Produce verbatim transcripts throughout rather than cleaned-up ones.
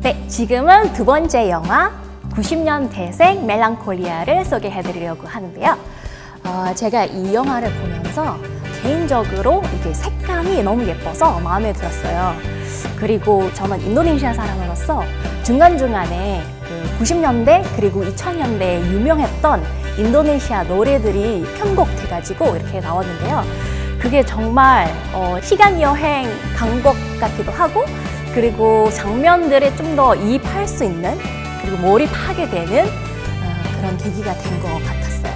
네, 지금은 두 번째 영화 구십 년대생 멜랑콜리아를 소개해드리려고 하는데요. 어, 제가 이 영화를 보면서 개인적으로 이게 색감이 너무 예뻐서 마음에 들었어요. 그리고 저는 인도네시아 사람으로서 중간중간에 그 구십 년대 그리고 이천 년대에 유명했던 인도네시아 노래들이 편곡돼가지고 이렇게 나왔는데요. 그게 정말 어, 시간여행 간 것 같기도 하고, 그리고 장면들에 좀 더 이입할 수 있는, 그리고 몰입하게 되는 어, 그런 계기가 된 것 같았어요.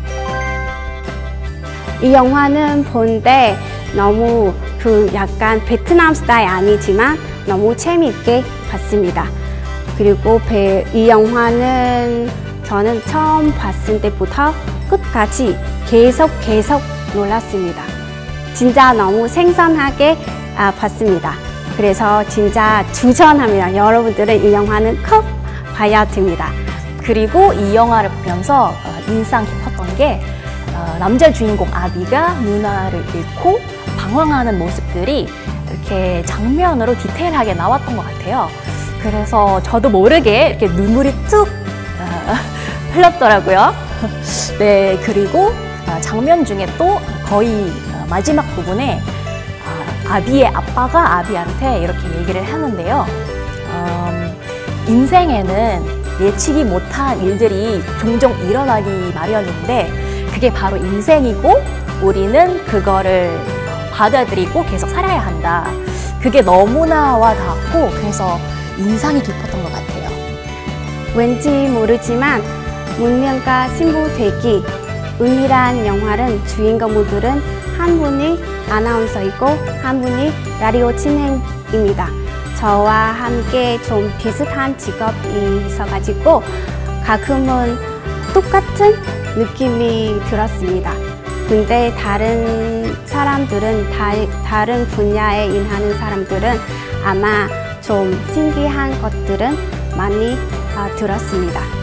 이 영화는 본데 너무 그 약간 베트남 스타일 아니지만 너무 재미있게 봤습니다. 그리고 이 영화는 저는 처음 봤을 때부터 끝까지 계속 계속 놀랐습니다. 진짜 너무 생선하게 아, 봤습니다. 그래서 진짜 추천합니다. 여러분들은 이 영화는 꼭 봐야 됩니다. 그리고 이 영화를 보면서 인상 깊었던 게 남자 주인공 아비가 누나를 잃고 방황하는 모습들이 이렇게 장면으로 디테일하게 나왔던 것 같아요. 그래서 저도 모르게 이렇게 눈물이 뚝 흘렀더라고요. 네, 그리고 장면 중에 또 거의 마지막 부분에 아비의 아빠가 아비한테 이렇게 얘기를 하는데요. 음, 인생에는 예측이 못한 일들이 종종 일어나기 마련인데 그게 바로 인생이고 우리는 그거를 받아들이고 계속 살아야 한다. 그게 너무나 와닿았고 그래서 인상이 깊었던 것 같아요. 왠지 모르지만 문명가 신부 되기 은밀한 영화는 주인공들은 한 분이 아나운서이고 한 분이 라디오 진행입니다. 저와 함께 좀 비슷한 직업이 있어가지고 가끔은 똑같은 느낌이 들었습니다. 근데 다른 사람들은, 다, 다른 분야에 일하는 사람들은 아마 좀 신기한 것들은 많이 어, 들었습니다.